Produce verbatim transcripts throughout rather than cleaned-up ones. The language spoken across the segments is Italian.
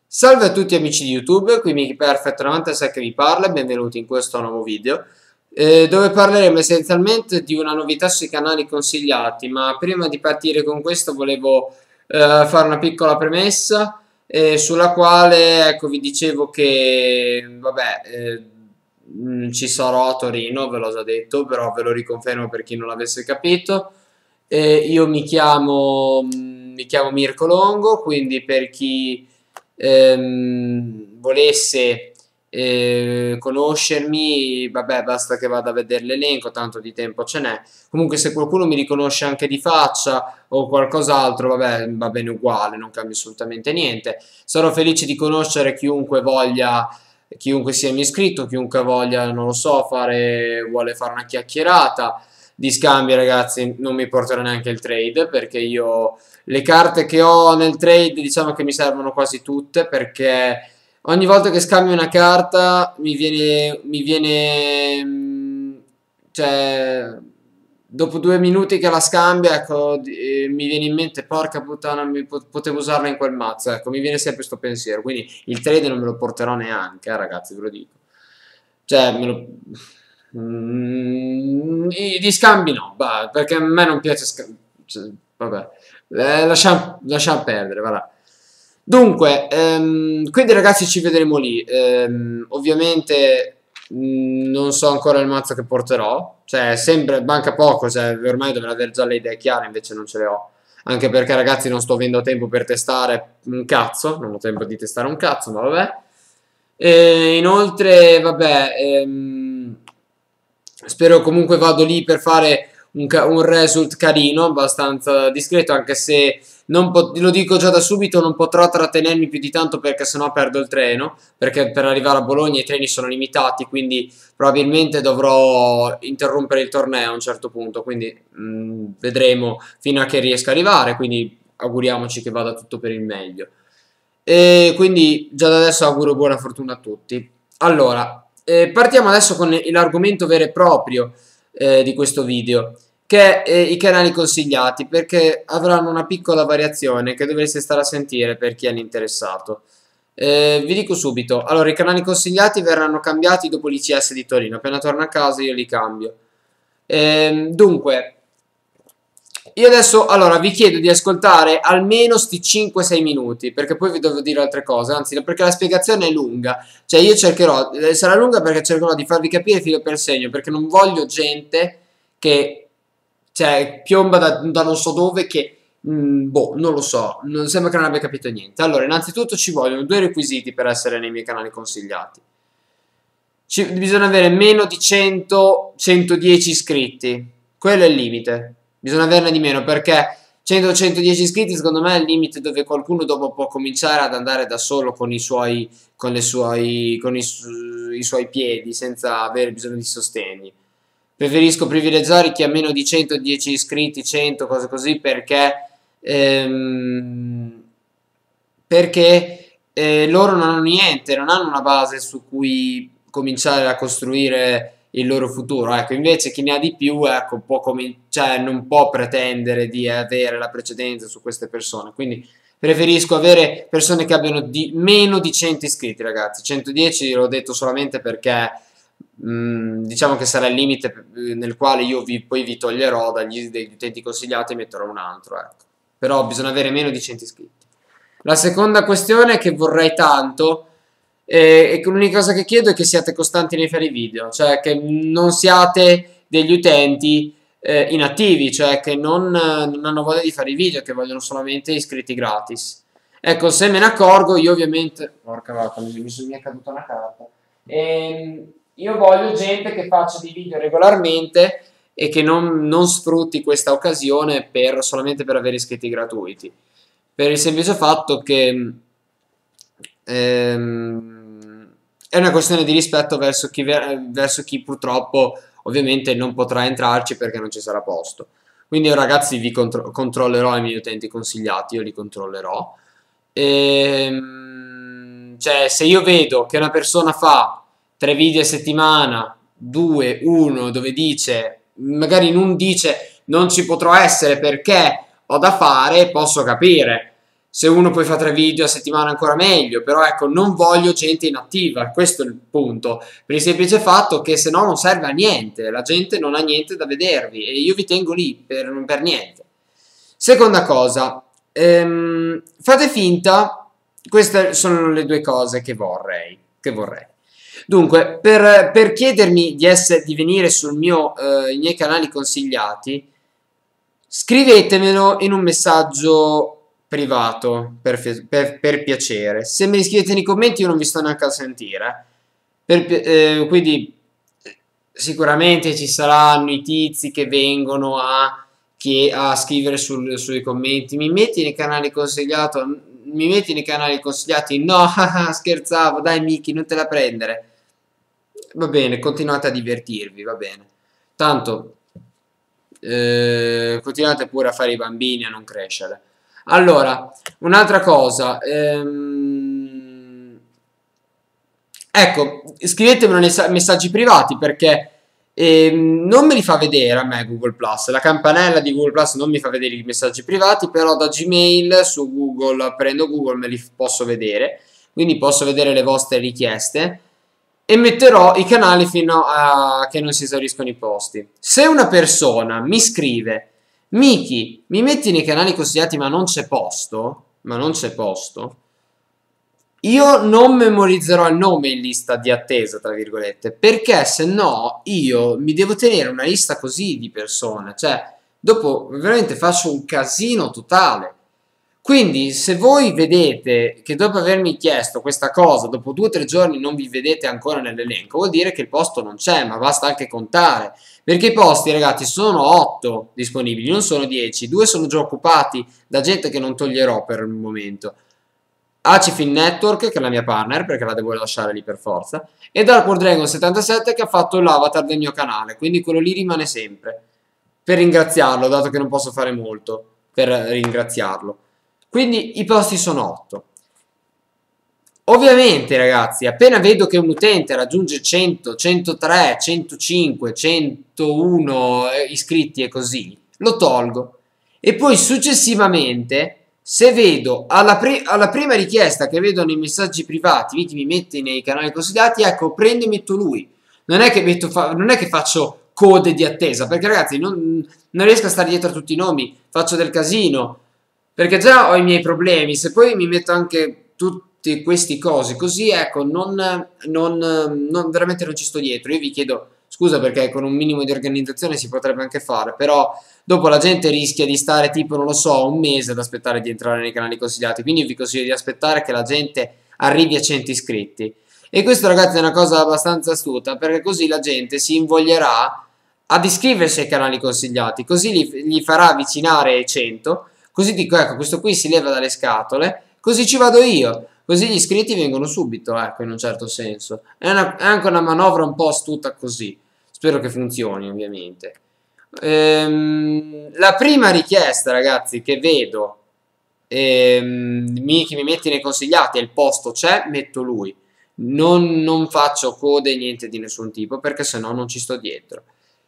Salve a tutti amici di YouTube, qui MikiPerfect novantasei che vi parla e benvenuti in questo nuovo video eh, dove parleremo essenzialmente di una novità sui canali consigliati, ma prima di partire con questo volevo eh, fare una piccola premessa eh, sulla quale, ecco, vi dicevo che vabbè, eh, mh, ci sarò a Torino, ve l'ho già detto, però ve lo riconfermo per chi non l'avesse capito. Eh, io mi chiamo, mi chiamo Mirko Longo, quindi per chi ehm, volesse eh, conoscermi, vabbè, basta che vada a vedere l'elenco, tanto di tempo ce n'è. Comunque se qualcuno mi riconosce anche di faccia o qualcos'altro, vabbè, va bene uguale, non cambia assolutamente niente. Sarò felice di conoscere chiunque voglia, chiunque sia iscritto, chiunque voglia, non lo so, fare, vuole fare una chiacchierata di scambio. Ragazzi, non mi porterò neanche il trade perché io le carte che ho nel trade diciamo che mi servono quasi tutte, perché ogni volta che scambio una carta mi viene mi viene mm, cioè dopo due minuti che la scambio, ecco, eh, mi viene in mente porca puttana, mi potevo usarla in quel mazzo, ecco, mi viene sempre questo pensiero, quindi il trade non me lo porterò neanche, eh, ragazzi, ve lo dico. Cioè, me lo... Mm, di scambi no, bah, perché a me non piace scambi. Cioè, vabbè, eh, lasciamo, lasciamo perdere, va là. Dunque, ehm, quindi ragazzi ci vedremo lì. Ehm, ovviamente mh, non so ancora il mazzo che porterò, cioè sempre manca poco, cioè, ormai dovrei avere già le idee chiare, invece non ce le ho. Anche perché ragazzi non sto avendo tempo per testare un cazzo, non ho tempo di testare un cazzo, ma vabbè. E inoltre, vabbè, ehm, spero comunque vado lì per fare un, un result carino, abbastanza discreto, anche se non lo dico già da subito, non potrò trattenermi più di tanto perché sennò perdo il treno, perché per arrivare a Bologna i treni sono limitati, quindi probabilmente dovrò interrompere il torneo a un certo punto, quindi mh, vedremo fino a che riesca ad arrivare, quindi auguriamoci che vada tutto per il meglio. E quindi già da adesso auguro buona fortuna a tutti. Allora, eh, partiamo adesso con l'argomento vero e proprio eh, di questo video, che è eh, i canali consigliati, perché avranno una piccola variazione che dovreste stare a sentire per chi è interessato. Eh, vi dico subito, allora i canali consigliati verranno cambiati dopo l'I C S di Torino, appena torno a casa io li cambio. Eh, dunque, io adesso, allora, vi chiedo di ascoltare almeno sti cinque sei minuti, perché poi vi devo dire altre cose, anzi, perché la spiegazione è lunga. Cioè, io cercherò, eh, sarà lunga perché cercherò di farvi capire filo per segno, perché non voglio gente che, cioè, piomba da, da non so dove, che, mh, boh, non lo so, non sembra che non abbia capito niente. Allora, innanzitutto ci vogliono due requisiti per essere nei miei canali consigliati. Ci, bisogna avere meno di cento centodieci iscritti, quello è il limite. Bisogna averne di meno perché cento centodieci iscritti secondo me è il limite dove qualcuno dopo può cominciare ad andare da solo con i suoi, con le suoi, con i, su, i suoi piedi senza avere bisogno di sostegni. Preferisco privilegiare chi ha meno di centodieci iscritti, cento, cose così, perché, ehm, perché eh, loro non hanno niente, non hanno una base su cui cominciare a costruire il loro futuro. Ecco, invece chi ne ha di più, ecco, può cioè, non può pretendere di avere la precedenza su queste persone. Quindi preferisco avere persone che abbiano di, meno di cento iscritti, ragazzi. centodieci l'ho detto solamente perché mh, diciamo che sarà il limite nel quale io vi, poi vi toglierò dagli, dagli utenti consigliati e metterò un altro, ecco. Però bisogna avere meno di cento iscritti. La seconda questione è che vorrei tanto, e, e l'unica cosa che chiedo è che siate costanti nei fare video, cioè che non siate degli utenti eh, inattivi, cioè che non, non hanno voglia di fare i video, che vogliono solamente iscritti gratis. Ecco, se me ne accorgo, io ovviamente... Porca vacca, mi, mi è caduta una carta. Ehm, io voglio gente che faccia dei video regolarmente e che non, non sfrutti questa occasione per, solamente per avere iscritti gratuiti. Per il semplice fatto che ehm, è una questione di rispetto verso chi, verso chi purtroppo ovviamente non potrà entrarci perché non ci sarà posto. Quindi io ragazzi vi contro controllerò i miei utenti consigliati, io li controllerò. Ehm, cioè se io vedo che una persona fa tre video a settimana, due, uno, dove dice, magari non dice non ci potrò essere perché ho da fare, posso capire. Se uno poi fa tre video a settimana ancora meglio, però ecco, non voglio gente inattiva, questo è il punto, per il semplice fatto che se no non serve a niente, la gente non ha niente da vedervi e io vi tengo lì per, per niente. Seconda cosa, ehm, fate finta, queste sono le due cose che vorrei, che vorrei. Dunque, per, per chiedermi di, essere, di venire sul mio, eh, i miei canali consigliati, scrivetemelo in un messaggio privato, per, per, per piacere. Se me li scrivete nei commenti io non vi sto neanche a sentire. Per, eh, quindi sicuramente ci saranno i tizi che vengono a, che, a scrivere sul, sui commenti. Mi metti nei canali consigliati? Mi metti nei canali consigliati? No, scherzavo, dai Miki, non te la prendere. Va bene, continuate a divertirvi, va bene. Tanto eh, continuate pure a fare i bambini a non crescere. Allora, un'altra cosa, ehm, ecco, scrivetemelo nei messaggi privati perché ehm, non me li fa vedere a me Google Plus, la campanella di Google Plus non mi fa vedere i messaggi privati, però da Gmail su Google, prendo Google, me li posso vedere, quindi posso vedere le vostre richieste e metterò i canali fino a che non si esauriscono i posti. Se una persona mi scrive Miki, mi metti nei canali consigliati ma non c'è posto, ma non c'è posto, io non memorizzerò il nome in lista di attesa, tra virgolette, perché se no io mi devo tenere una lista così di persone, cioè dopo veramente faccio un casino totale. Quindi se voi vedete che dopo avermi chiesto questa cosa, dopo due o tre giorni non vi vedete ancora nell'elenco, vuol dire che il posto non c'è, ma basta anche contare. Perché i posti, ragazzi, sono otto disponibili, non sono dieci. Due sono già occupati da gente che non toglierò per il momento. Acifin Network, che è la mia partner, perché la devo lasciare lì per forza, e Dark Dragon settantasette che ha fatto l'avatar del mio canale, quindi quello lì rimane sempre. Per ringraziarlo, dato che non posso fare molto per ringraziarlo. Quindi i posti sono otto. Ovviamente ragazzi, appena vedo che un utente raggiunge cento, centotré, centocinque, centouno iscritti e così, lo tolgo. E poi successivamente, se vedo alla, pri alla prima richiesta che vedo nei messaggi privati, Viti mi mette nei canali consigliati, ecco, prendo e metto lui. Non è che, metto non è che faccio code di attesa, perché ragazzi non, non riesco a stare dietro a tutti i nomi, faccio del casino. Perché già ho i miei problemi, se poi mi metto anche tutti questi cosi così, ecco, non, non, non, veramente non ci sto dietro. Io vi chiedo scusa perché con un minimo di organizzazione si potrebbe anche fare, però dopo la gente rischia di stare tipo, non lo so, un mese ad aspettare di entrare nei canali consigliati, quindi io vi consiglio di aspettare che la gente arrivi a cento iscritti. E questo ragazzi è una cosa abbastanza astuta, perché così la gente si invoglierà ad iscriversi ai canali consigliati, così gli, gli farà avvicinare ai cento. Così dico, ecco, questo qui si leva dalle scatole, così ci vado io, così gli iscritti vengono subito, ecco, in un certo senso. È, una, è anche una manovra un po' astuta così, spero che funzioni ovviamente. Ehm, la prima richiesta, ragazzi, che vedo, ehm, mi, che mi metti nei consigliati e il posto c'è, metto lui. Non, non faccio code, niente di nessun tipo, perché sennò non ci sto dietro.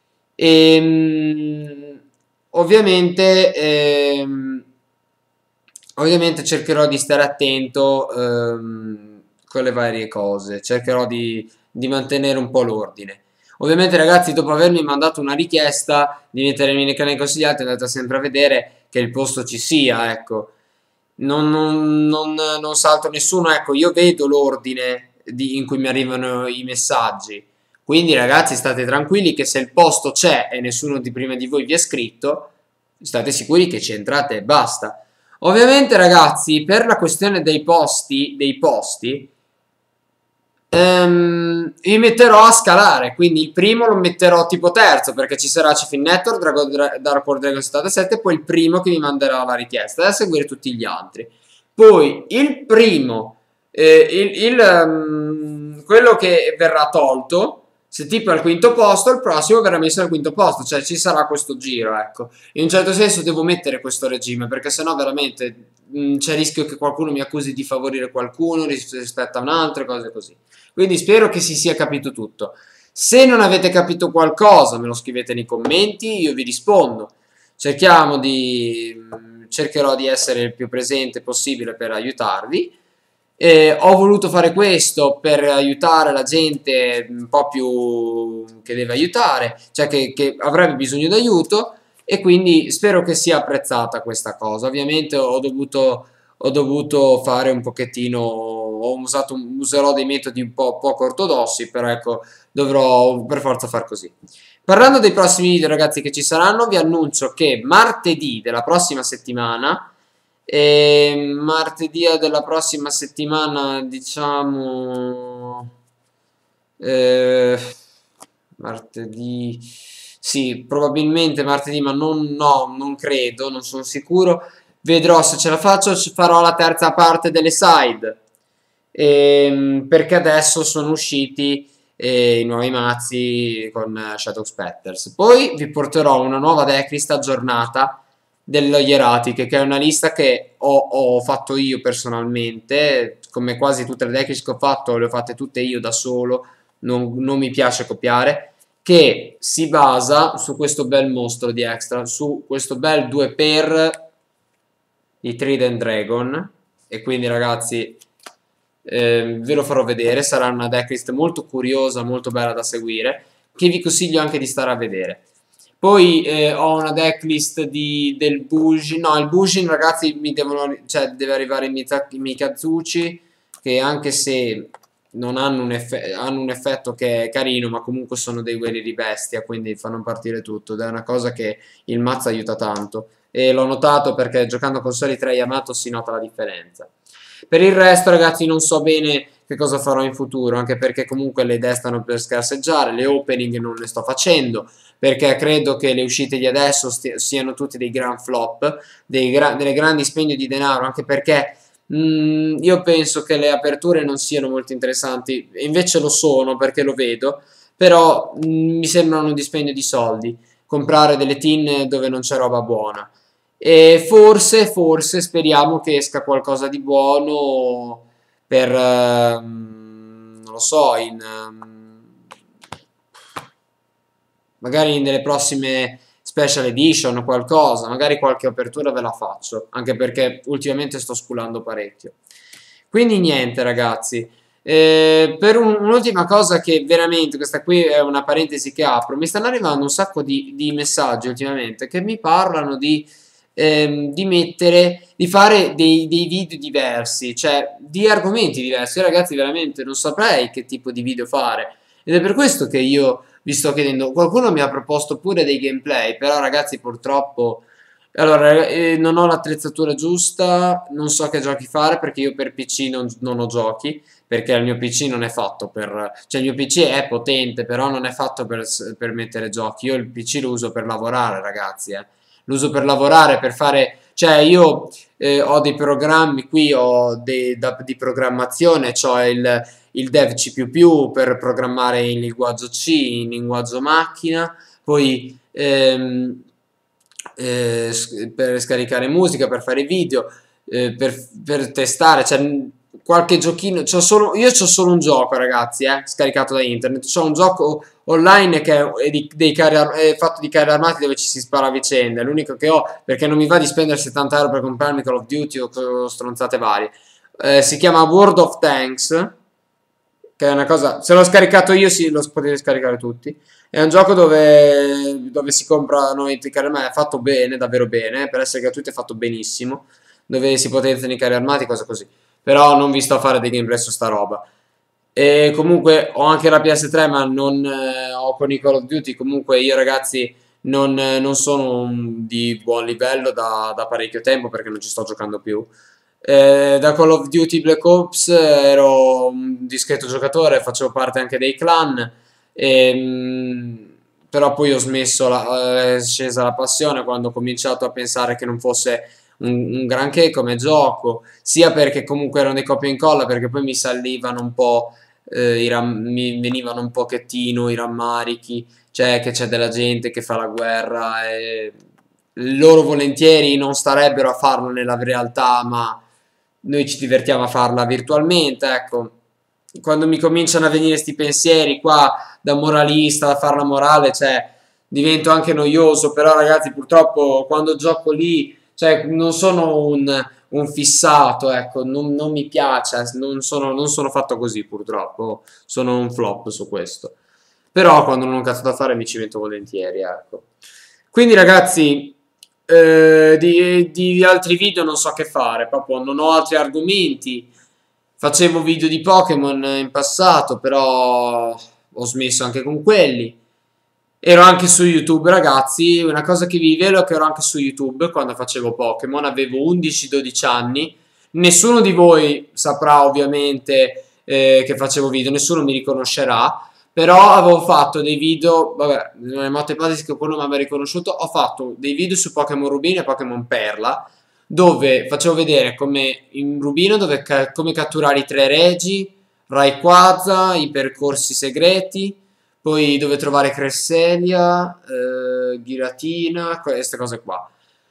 Ehm... Ovviamente, ehm, ovviamente cercherò di stare attento ehm, con le varie cose, cercherò di, di mantenere un po' l'ordine. Ovviamente ragazzi, dopo avermi mandato una richiesta di mettermi nei canali consigliati, andate sempre a vedere che il posto ci sia, ecco. Non, non, non, non salto nessuno, ecco, io vedo l'ordine in cui mi arrivano i messaggi. Quindi ragazzi state tranquilli che se il posto c'è e nessuno di prima di voi vi è scritto, state sicuri che ci entrate e basta. Ovviamente ragazzi per la questione dei posti, dei posti ehm, vi metterò a scalare, quindi il primo lo metterò tipo terzo perché ci sarà Acifin Network, Dragon, Dark Dragon settantasette e poi il primo che mi manderà la richiesta, da seguire tutti gli altri. Poi il primo, eh, il, il, um, quello che verrà tolto, se tipo è al quinto posto, il prossimo verrà messo al quinto posto, cioè ci sarà questo giro, ecco. In un certo senso devo mettere questo regime, perché sennò veramente c'è rischio che qualcuno mi accusi di favorire qualcuno rispetto a un altro, cose così. Quindi spero che si sia capito tutto. Se non avete capito qualcosa, me lo scrivete nei commenti, io vi rispondo. Cerchiamo di... cercherò di essere il più presente possibile per aiutarvi. Eh, ho voluto fare questo per aiutare la gente un po' più che deve aiutare, cioè che, che avrebbe bisogno d'aiuto, e quindi spero che sia apprezzata questa cosa. Ovviamente ho dovuto, ho dovuto fare un pochettino, ho usato, userò dei metodi un po' poco ortodossi, però ecco, dovrò per forza far così. Parlando dei prossimi video, ragazzi, che ci saranno, vi annuncio che martedì della prossima settimana, e martedì della prossima settimana, diciamo, eh, martedì, sì, probabilmente martedì, ma non, no, non credo, non sono sicuro. Vedrò se ce la faccio, farò la terza parte delle side, ehm, perché adesso sono usciti eh, i nuovi mazzi con eh, Shadow Spetters. Poi vi porterò una nuova decklist aggiornata dello Hieratic, che è una lista che ho, ho fatto io personalmente, come quasi tutte le decklist che ho fatto, le ho fatte tutte io da solo, non, non mi piace copiare, che si basa su questo bel mostro di extra, su questo bel due per di Trident Dragon, e quindi ragazzi eh, ve lo farò vedere, sarà una decklist molto curiosa, molto bella da seguire, che vi consiglio anche di stare a vedere. Poi eh, ho una decklist di, del Bujin, no, il Bujin ragazzi mi devono, cioè deve arrivare i Mikazuchi, che anche se non hanno un, hanno un effetto che è carino, ma comunque sono dei guerrieri bestia, quindi fanno partire tutto, ed è una cosa che il mazzo aiuta tanto, e l'ho notato perché giocando con soli tre Yamato si nota la differenza. Per il resto ragazzi non so bene che cosa farò in futuro, anche perché comunque le idee stanno per scarseggiare, le opening non le sto facendo, perché credo che le uscite di adesso siano tutti dei gran flop, dei gra delle grandi spegno di denaro, anche perché mh, io penso che le aperture non siano molto interessanti, e invece lo sono perché lo vedo, però mh, mi sembrano un dispendio di soldi, comprare delle tin dove non c'è roba buona. E forse, forse speriamo che esca qualcosa di buono per, ehm, non lo so, in, ehm, magari nelle prossime special edition o qualcosa, magari qualche apertura ve la faccio, anche perché ultimamente sto sculando parecchio. Quindi niente ragazzi, eh, per un'ultima un cosa che veramente, questa qui è una parentesi che apro, mi stanno arrivando un sacco di, di messaggi ultimamente che mi parlano di Ehm, di mettere, di fare dei, dei video diversi, cioè di argomenti diversi. Io ragazzi veramente non saprei che tipo di video fare, ed è per questo che io vi sto chiedendo. Qualcuno mi ha proposto pure dei gameplay, però ragazzi purtroppo allora eh, non ho l'attrezzatura giusta, non so che giochi fare, perché io per P C non, non ho giochi, perché il mio P C non è fatto per, cioè il mio P C è potente, però non è fatto per, per mettere giochi. Io il P C lo uso per lavorare ragazzi, eh lo uso per lavorare, per fare, cioè io eh, ho dei programmi qui, ho dei, da, di programmazione, ho il, il dev C più più per programmare in linguaggio C, in linguaggio macchina, poi ehm, eh, per scaricare musica, per fare video, eh, per, per testare, cioè qualche giochino, c'ho solo, io ho solo un gioco ragazzi, eh, scaricato da internet, c'ho un gioco online che è, di, dei carri è fatto di carri armati dove ci si spara a vicenda, è l'unico che ho, perché non mi va di spendere settanta euro per comprarmi Call of Duty o, o stronzate varie. Eh, si chiama World of Tanks, che è una cosa, se l'ho scaricato io sì, lo potete scaricare tutti. È un gioco dove, dove si comprano i carri armati, è fatto bene, davvero bene, per essere gratuito è fatto benissimo, dove si potenziano i carri armati, cose così. Però non vi sto a fare dei gameplay su sta roba. E comunque ho anche la P S tre, ma non eh, ho con i Call of Duty. Comunque io ragazzi non, eh, non sono un, di buon livello da, da parecchio tempo, perché non ci sto giocando più. Eh, da Call of Duty Black Ops ero un discreto giocatore, facevo parte anche dei clan, e, mh, però poi ho smesso, la, è scesa la passione quando ho cominciato a pensare che non fosse un, un granché come gioco, sia perché comunque erano dei copia e incolla, perché poi mi salivano un po', eh, i mi venivano un pochettino i rammarichi, cioè che c'è della gente che fa la guerra e loro volentieri non starebbero a farlo nella realtà, ma noi ci divertiamo a farla virtualmente, ecco. Quando mi cominciano a venire questi pensieri qua da moralista, a fare la morale, cioè divento anche noioso, però ragazzi purtroppo quando gioco lì, Cioè, non sono un, un fissato, ecco, non, non mi piace, non sono, non sono fatto così purtroppo, sono un flop su questo. Però quando non ho un cazzo da fare mi ci metto volentieri, ecco. Quindi ragazzi, eh, di, di altri video non so che fare, proprio non ho altri argomenti. Facevo video di Pokémon in passato, però ho smesso anche con quelli. Ero anche su YouTube, ragazzi. Una cosa che vi rivelo è che ero anche su YouTube quando facevo Pokémon. Avevo undici dodici anni. Nessuno di voi saprà, ovviamente, eh, che facevo video. Nessuno mi riconoscerà. Però avevo fatto dei video. Vabbè, non è molto ipotesi che qualcuno mi abbia riconosciuto. Ho fatto dei video su Pokémon Rubino e Pokémon Perla, dove facevo vedere come in Rubino dove ca come catturare i tre regi, Rayquaza, i percorsi segreti, poi dove trovare Cresselia, eh, Giratina, queste cose qua.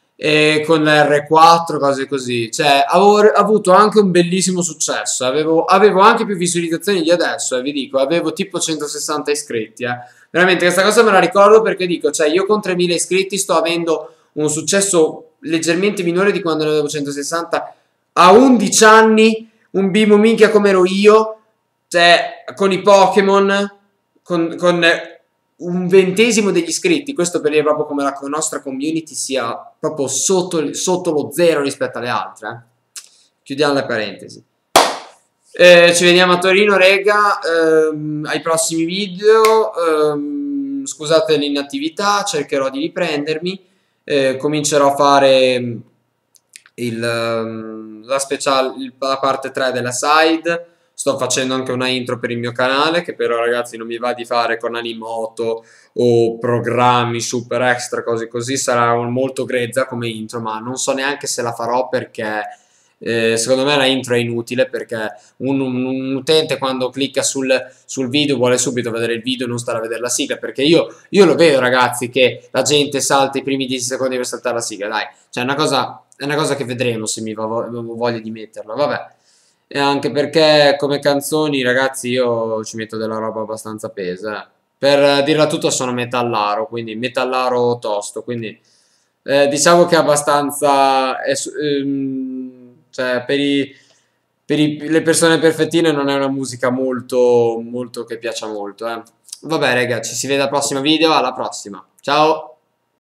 E con la R quattro, cose così. Cioè, avevo avuto anche un bellissimo successo. Avevo, avevo anche più visualizzazioni di adesso, eh, vi dico. Avevo tipo centosessanta iscritti, eh. Veramente, questa cosa me la ricordo perché dico, cioè, io con tremila iscritti sto avendo un successo leggermente minore di quando ne avevo centosessanta. A undici anni, un bimbo minchia come ero io, cioè, con i Pokémon, con, con un ventesimo degli iscritti. Questo per dire proprio come la nostra community sia proprio sotto, sotto lo zero rispetto alle altre. Eh. Chiudiamo le parentesi. Eh, ci vediamo a Torino, rega, ehm, ai prossimi video. Ehm, scusate l'inattività, cercherò di riprendermi. Eh, comincerò a fare il, um, la, special, la parte tre della side. Sto facendo anche una intro per il mio canale, che però ragazzi non mi va di fare con Animoto o programmi super extra, cose così. Sarà molto grezza come intro, ma non so neanche se la farò perché eh, secondo me la intro è inutile, perché un, un, un utente quando clicca sul, sul video vuole subito vedere il video e non stare a vedere la sigla, perché io, io lo vedo ragazzi che la gente salta i primi dieci secondi per saltare la sigla, dai, cioè è una cosa, è una cosa che vedremo se mi va voglia di metterla, vabbè. E anche perché come canzoni, ragazzi, io ci metto della roba abbastanza pesa. Eh. Per dirla tutta sono metallaro, quindi metallaro tosto, quindi eh, diciamo che è abbastanza... È, ehm, cioè, per, i, per i, le persone perfettine non è una musica molto, molto che piaccia molto. Eh. Vabbè, ragazzi, ci si vede al prossimo video, alla prossima. Ciao!